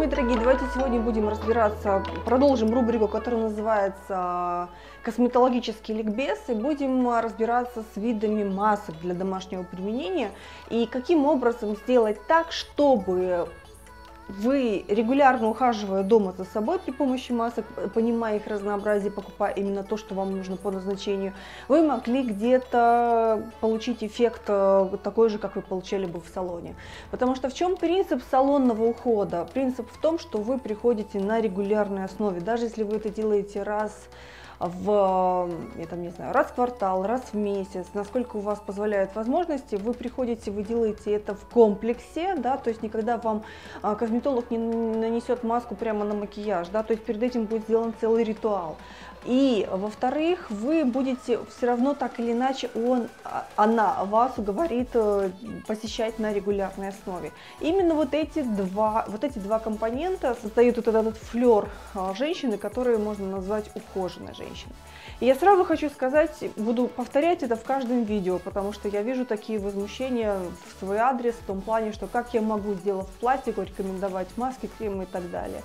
мои дорогие, давайте сегодня будем разбираться, продолжим рубрику, которая называется «Косметологический ликбез», и будем разбираться с видами масок для домашнего применения и каким образом сделать так, чтобы вы, регулярно ухаживая дома за собой при помощи масок, понимая их разнообразие, покупая именно то, что вам нужно по назначению, вы могли где-то получить эффект такой же, как вы получали бы в салоне. Потому что в чем принцип салонного ухода? Принцип в том, что вы приходите на регулярной основе. Даже если вы это делаете раз раз в квартал, раз в месяц, насколько у вас позволяют возможности, вы приходите, вы делаете это в комплексе, да, то есть никогда вам косметолог не нанесет маску прямо на макияж, да, то есть перед этим будет сделан целый ритуал. И, во-вторых, вы будете все равно так или иначе, она вас уговорит посещать на регулярной основе. Именно вот эти два компонента создают вот этот флер женщины, которую можно назвать ухоженной женщиной. И я сразу хочу сказать, буду повторять это в каждом видео, потому что я вижу такие возмущения в свой адрес, в том плане, что как я могу, сделав пластику, рекомендовать маски, кремы и так далее.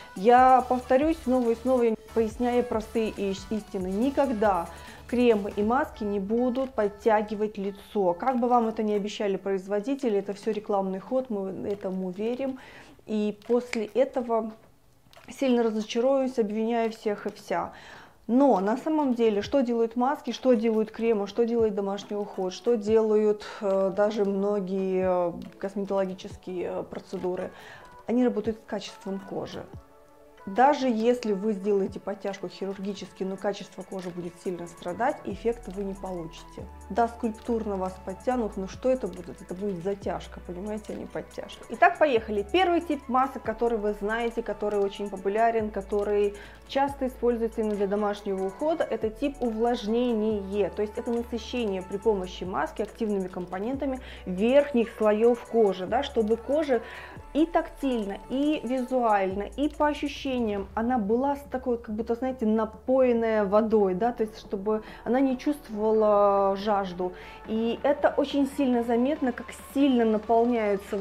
Я повторюсь снова и снова, поясняя простые истины. Никогда кремы и маски не будут подтягивать лицо. Как бы вам это ни обещали производители, это все рекламный ход, мы этому верим. И после этого сильно разочаруюсь, обвиняя всех и вся. Но на самом деле, что делают маски, что делают кремы, что делает домашний уход, что делают даже многие косметологические процедуры, они работают с качеством кожи. Даже если вы сделаете подтяжку хирургически, но качество кожи будет сильно страдать, эффекта вы не получите. Да, скульптурно вас подтянут, но что это будет? Это будет затяжка, понимаете, а не подтяжка. Итак, поехали. Первый тип масок, который вы знаете, который очень популярен, который часто используется именно для домашнего ухода, это тип увлажнения. То есть это насыщение при помощи маски активными компонентами верхних слоев кожи, да, чтобы кожа и тактильно, и визуально, и по ощущениям она была такой, как будто, знаете, напоенная водой, да, то есть чтобы она не чувствовала жажду. И это очень сильно заметно, как сильно наполняются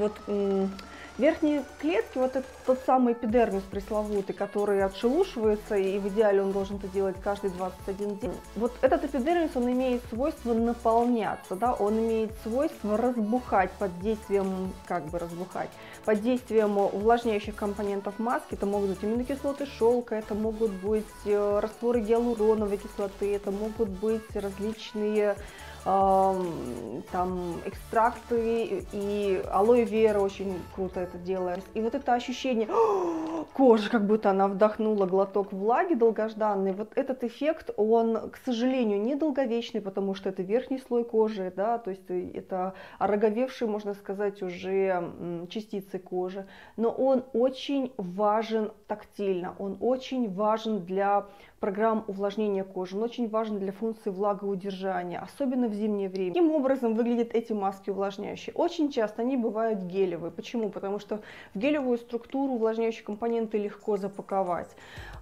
верхние клетки, вот этот тот самый эпидермис пресловутый, который отшелушивается, и в идеале он должен это делать каждый 21 день. Вот этот эпидермис, он имеет свойство наполняться, да, он имеет свойство разбухать под действием, под действием увлажняющих компонентов маски. Это могут быть аминокислоты шелка, это могут быть растворы гиалуроновой кислоты, это могут быть различные там экстракты, и алоэ вера очень круто это делает. И вот это ощущение кожи, как будто она вдохнула глоток влаги долгожданный, вот этот эффект, он, к сожалению, недолговечный, потому что это верхний слой кожи, да, то есть это ороговевшие, можно сказать, уже частицы кожи, но он очень важен тактильно, он очень важен для программ увлажнения кожи, он очень важен для функции влагоудержания, особенно в зимнее время. Каким образом выглядят эти маски увлажняющие? Очень часто они бывают гелевые. Почему? Потому что в гелевую структуру увлажняющие компоненты легко запаковать.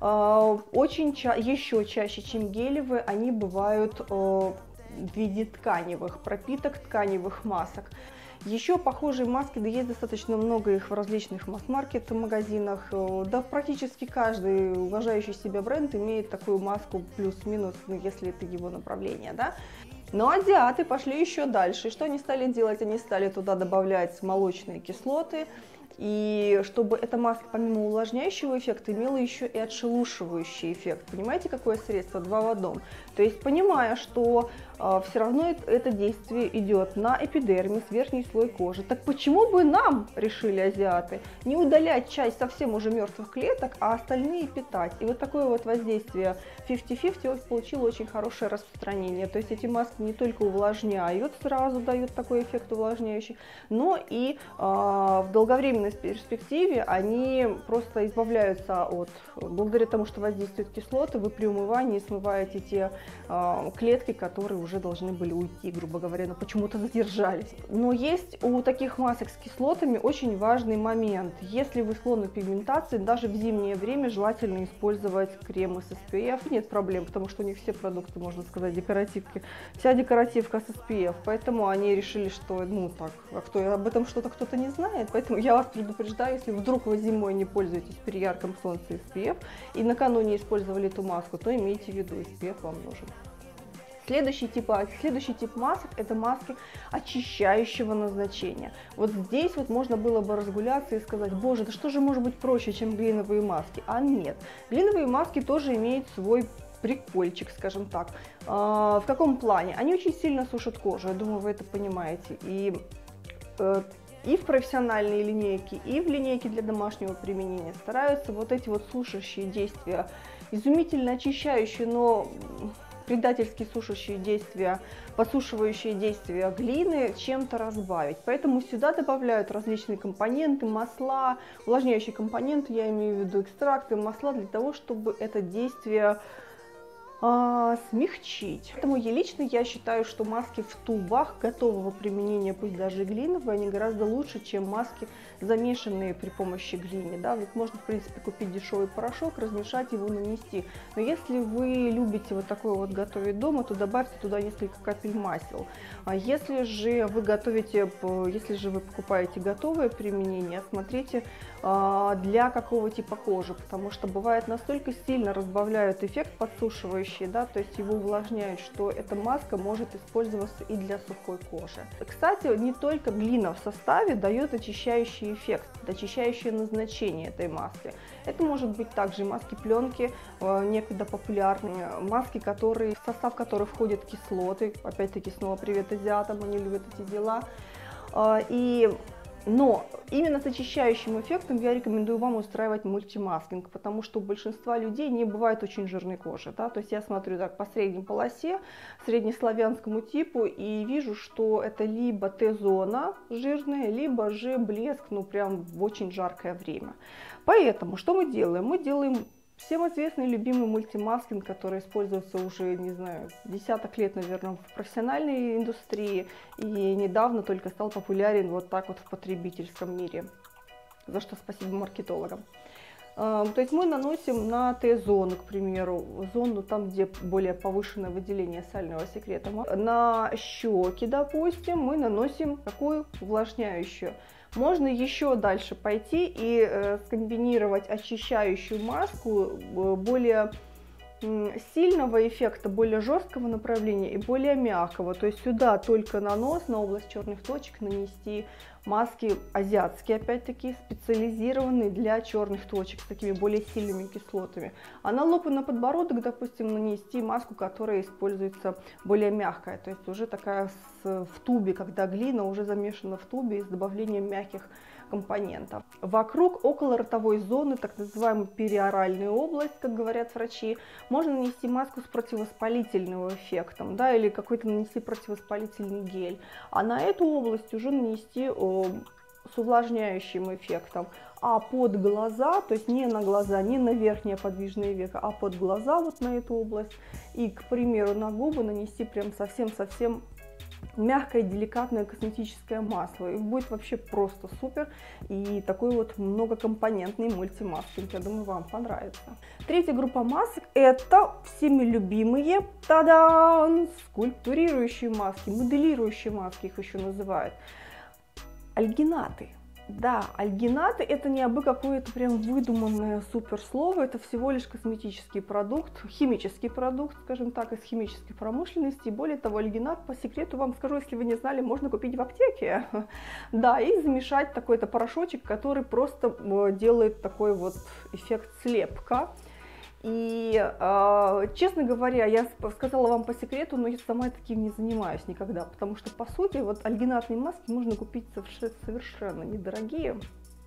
Еще чаще, чем гелевые, они бывают в виде тканевых, пропиток тканевых масок. Еще похожие маски, да, есть достаточно много их в различных масс-маркет магазинах, да, практически каждый уважающий себя бренд имеет такую маску плюс-минус, если это его направление, да. Но азиаты пошли еще дальше, и что они стали делать? Они стали туда добавлять молочные кислоты, и чтобы эта маска помимо увлажняющего эффекта имела еще и отшелушивающий эффект. Понимаете, какое средство? Два в одном. То есть, понимая, что все равно это действие идет на эпидермис, верхний слой кожи, так почему бы нам, решили азиаты, не удалять часть совсем уже мертвых клеток, а остальные питать? И вот такое вот воздействие 50-50 получило очень хорошее распространение. То есть эти маски не только увлажняют, сразу дают такой эффект увлажняющий, но и в долговременной перспективе они просто избавляются благодаря тому, что воздействуют кислоты, вы при умывании смываете те клетки, которые уже должны были уйти, грубо говоря, но почему-то задержались. Но есть у таких масок с кислотами очень важный момент. Если вы склонны к пигментации, даже в зимнее время желательно использовать кремы с SPF. Нет проблем, потому что у них все продукты, можно сказать, декоративки. Вся декоративка с SPF, поэтому они решили, что, ну так, а кто, об этом что-то кто-то не знает. Поэтому я вас предупреждаю, если вдруг вы зимой не пользуетесь при ярком солнце SPF и накануне использовали эту маску, то имейте в виду, SPF вам нужен. Следующий тип масок – это маски очищающего назначения. Вот здесь вот можно было бы разгуляться и сказать: боже, да что же может быть проще, чем глиновые маски? А нет, глиновые маски тоже имеют свой прикольчик, скажем так. В каком плане? Они очень сильно сушат кожу, я думаю, вы это понимаете. И в профессиональной линейке, и в линейке для домашнего применения стараются вот эти вот сушащие действия, изумительно очищающие, но предательски сушащие действия, подсушивающие действия глины чем-то разбавить. Поэтому сюда добавляют различные компоненты, масла, увлажняющие компоненты, я имею в виду экстракты, масла, для того, чтобы это действие смягчить. Поэтому лично я считаю, что маски в тубах готового применения, пусть даже глиновые, они гораздо лучше, чем маски, замешанные при помощи глины. Да? Ведь можно, в принципе, купить дешевый порошок, размешать его, нанести. Но если вы любите вот такое вот готовить дома, то добавьте туда несколько капель масел. А если же вы покупаете готовое применение, смотрите, для какого типа кожи, потому что бывает настолько сильно разбавляют эффект подсушивающий, да, то есть его увлажняют, что эта маска может использоваться и для сухой кожи. Кстати, не только глина в составе дает очищающий эффект, очищающее назначение этой маски. Это может быть также маски-пленки, некогда популярные, маски, в состав которых входят кислоты, опять-таки снова привет азиатам, они любят эти дела. Но именно с очищающим эффектом я рекомендую вам устраивать мультимаскинг, потому что у большинства людей не бывает очень жирной кожи. Да? То есть я смотрю так по средней полосе, среднеславянскому типу, и вижу, что это либо Т-зона жирная, либо же блеск, ну прям в очень жаркое время. Поэтому что мы делаем? Мы делаем всем известный любимый мультимаскинг, который используется уже, не знаю, десяток лет, наверное, в профессиональной индустрии и недавно только стал популярен вот так вот в потребительском мире, за что спасибо маркетологам. То есть мы наносим на Т-зону, к примеру, зону там, где более повышенное выделение сального секрета. На щеки, допустим, мы наносим такую увлажняющую. Можно еще дальше пойти и скомбинировать очищающую маску более сильного эффекта, более жесткого направления и более мягкого. То есть сюда только на нос, на область черных точек нанести маски азиатские, опять-таки специализированные для черных точек с такими более сильными кислотами. А на лоб и на подбородок, допустим, нанести маску, которая используется более мягкая. То есть уже такая в тубе, когда глина уже замешана в тубе с добавлением мягких компонентов. Вокруг околоротовой зоны, так называемую периоральную область, как говорят врачи, можно нанести маску с противовоспалительным эффектом, да, или какой-то нанести противовоспалительный гель. А на эту область уже нанести с увлажняющим эффектом. А под глаза, то есть не на глаза, не на верхнее подвижное веко, а под глаза вот на эту область. И, к примеру, на губы нанести прям совсем-совсем мягкое, деликатное косметическое масло. И будет вообще просто супер. И такой вот многокомпонентный мультимаскинг. Я думаю, вам понравится. Третья группа масок – это всеми любимые, та-дам, скульптурирующие маски, моделирующие маски их еще называют. Альгинаты. Да, альгинаты – это не абы какое-то прям выдуманное суперслово, это всего лишь косметический продукт, химический продукт, скажем так, из химической промышленности. И более того, альгинат, по секрету вам скажу, если вы не знали, можно купить в аптеке. Да, и замешать такой-то порошочек, который просто делает такой вот эффект слепка. И, честно говоря, я сказала вам по секрету, но я сама таким не занимаюсь никогда, потому что, по сути, вот альгинатные маски можно купить совершенно недорогие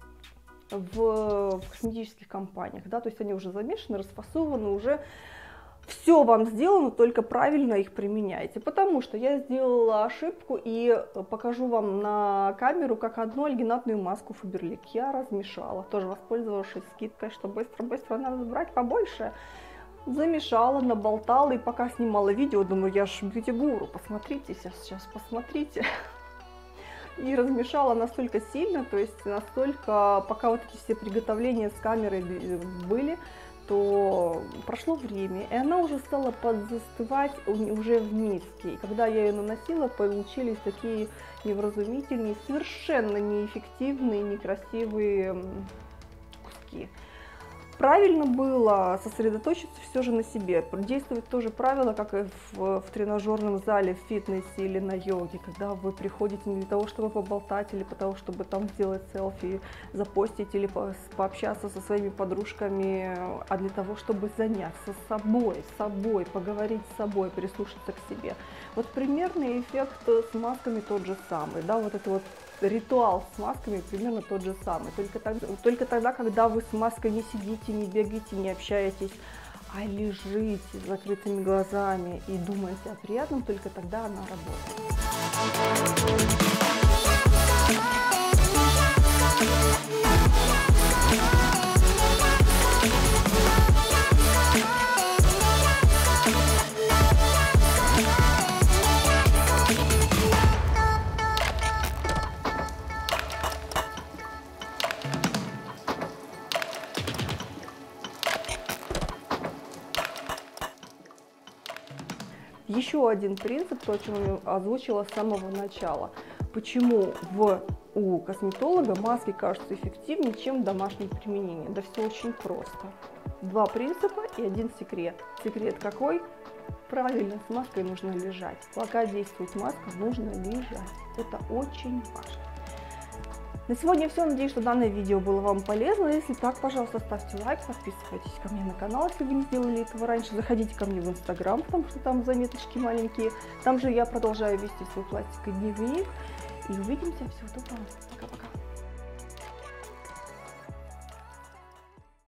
в косметических компаниях, да, то есть они уже замешаны, расфасованы, уже все вам сделано, только правильно их применяйте. Потому что я сделала ошибку и покажу вам на камеру, как одну альгинатную маску Faberlic я размешала, тоже воспользовавшись скидкой, что быстро-быстро надо брать побольше. замешала, наболтала, и пока снимала видео, думаю, я ж бьюти-гуру, посмотрите, сейчас посмотрите. И размешала настолько сильно, то есть настолько, пока вот эти все приготовления с камерой были, то прошло время, и она уже стала подзастывать уже в миске. И когда я ее наносила, получились такие невразумительные, совершенно неэффективные, некрасивые куски. Правильно было сосредоточиться все же на себе. Действует то же правило, как и в тренажерном зале, в фитнесе или на йоге, когда вы приходите не для того, чтобы поболтать или для того, чтобы там сделать селфи, запостить или пообщаться со своими подружками, а для того, чтобы заняться собой, поговорить с собой, прислушаться к себе. Вот примерный эффект с масками тот же самый, да, вот это вот ритуал с масками примерно тот же самый, только тогда, когда вы с маской не сидите, не бегаете, не общаетесь, а лежите с закрытыми глазами и думаете о приятном, только тогда она работает. Еще один принцип, то, о чем я озвучила с самого начала. Почему у косметолога маски кажутся эффективнее, чем в домашнем применении? Да все очень просто. Два принципа и один секрет. Секрет какой? Правильно, с маской нужно лежать. Пока действует маска, нужно лежать. Это очень важно. На сегодня все. Надеюсь, что данное видео было вам полезно. Если так, пожалуйста, ставьте лайк, подписывайтесь ко мне на канал, если вы не сделали этого раньше. Заходите ко мне в Инстаграм, потому что там заметочки маленькие. Там же я продолжаю вести свой пластиковый дневник. И увидимся. Всего доброго. Пока-пока.